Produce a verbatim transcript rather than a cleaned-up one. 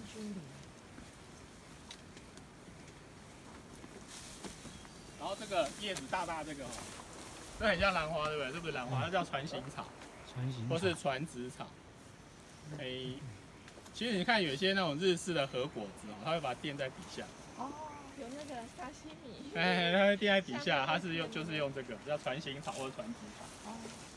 君里。 然后这个叶子大大这个哦，这很像兰花，对不对？这不是兰花，它叫船形草， 船形或是船子草。诶、其实你看有些那种日式的和果子哦，它会把它垫在底下。 哦，有那个沙西米。 哎，它会垫在底下，它是用就是用这个叫船形草或者船子草。 哦。